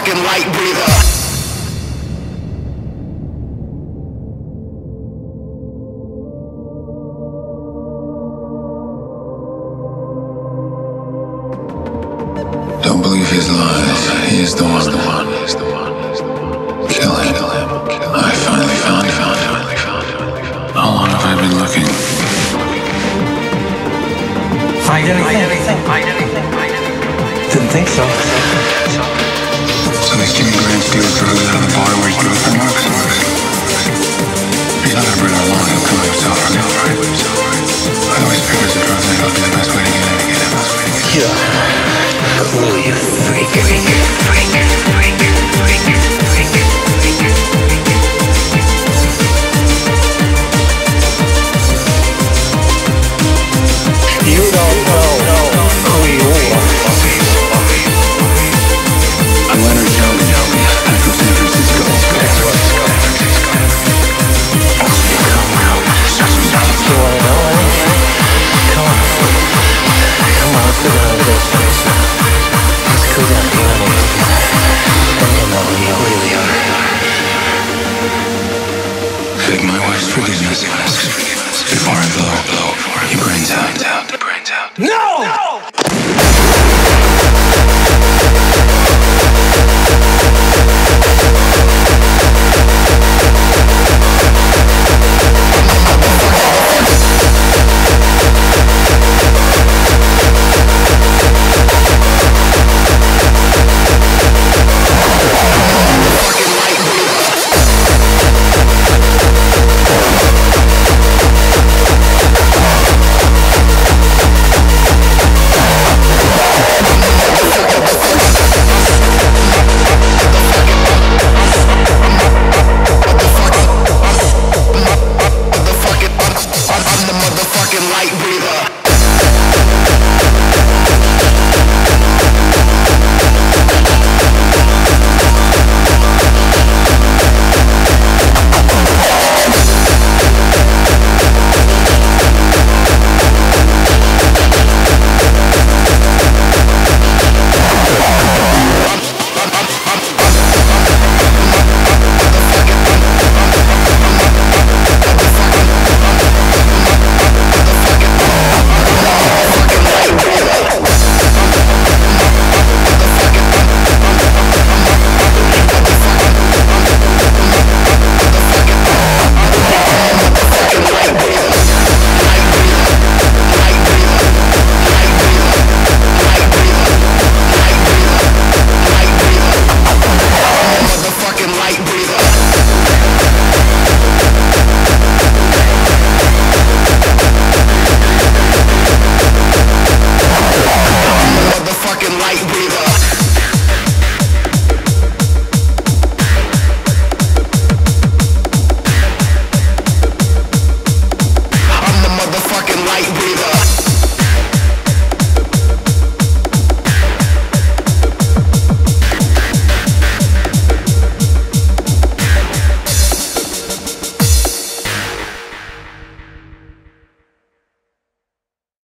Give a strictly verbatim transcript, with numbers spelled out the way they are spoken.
fucking light breather. Don't believe his lies. He is the one. Kill him. I finally found him. How long have I been looking? Find anything? Didn't think so. So these Jimmy Grant steals drugs out of the bar where his girlfriend works? He's not gonna bring her along. He'll come himself, right? I always figured the drugs angle would be the best way to get in. Yeah. Cool, you freak, freak, freak, freak, freak, freak, freak. You don't know who you are. I'm Leonard Jones. I'm from San Francisco. You wanna know anything? Come on. Come on, let's go down to this place. Let's go down to the and you'll know who you really are. Beg my wife's forgiveness before I blow your brains out. No!